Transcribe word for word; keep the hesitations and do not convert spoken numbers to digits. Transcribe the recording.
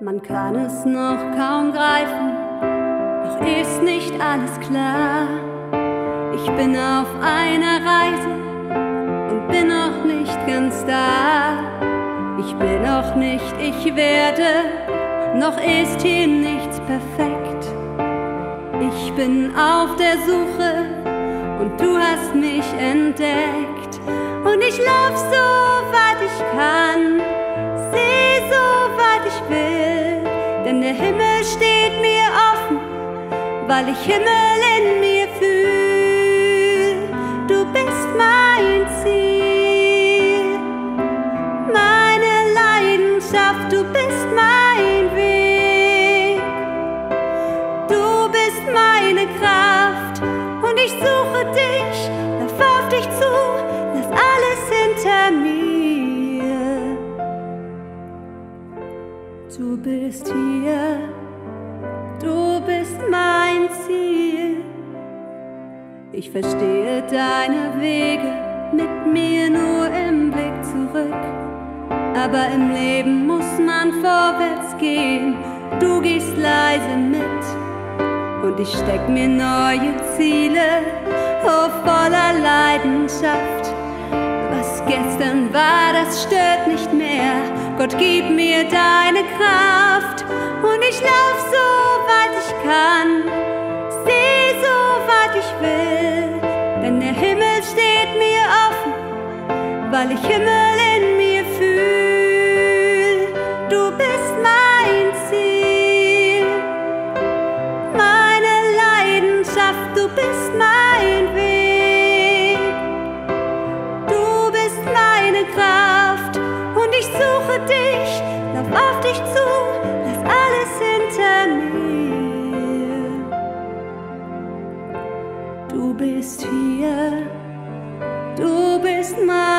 Man kann es noch kaum greifen, noch ist nicht alles klar. Ich bin auf einer Reise und bin noch nicht ganz da. Ich bin noch nicht, ich werde, noch ist hier nichts perfekt. Ich bin auf der Suche und du hast mich entdeckt. Und ich lauf so weit ich kann, seh so weit ich will, denn der Himmel steht mir offen, weil ich Himmel in mir fühl. Du bist mein Ziel, meine Leidenschaft, du bist mein Weg. Du bist meine Kraft und ich suche dich, lauf auf dich zu, lass alles hinter mir. Du bist hier, du bist mein Ziel. Ich verstehe deine Wege, mit mir nur im Blick zurück. Aber im Leben muss man vorwärts gehen, du gehst leise mit. Und ich steck mir neue Ziele, oh voller Leidenschaft. Was gestern war, das stört nicht mehr. Gott, gib mir deine Kraft. Und ich lauf so weit ich kann, seh so weit ich will, denn der Himmel steht mir offen, weil ich Himmel in mir fühl. Du bist mein Ziel, meine Leidenschaft, du bist mein Weg. Du bist meine Kraft und ich suche dich, lauf auf dich zu, lass alles hinter mir. Du bist hier, du bist mein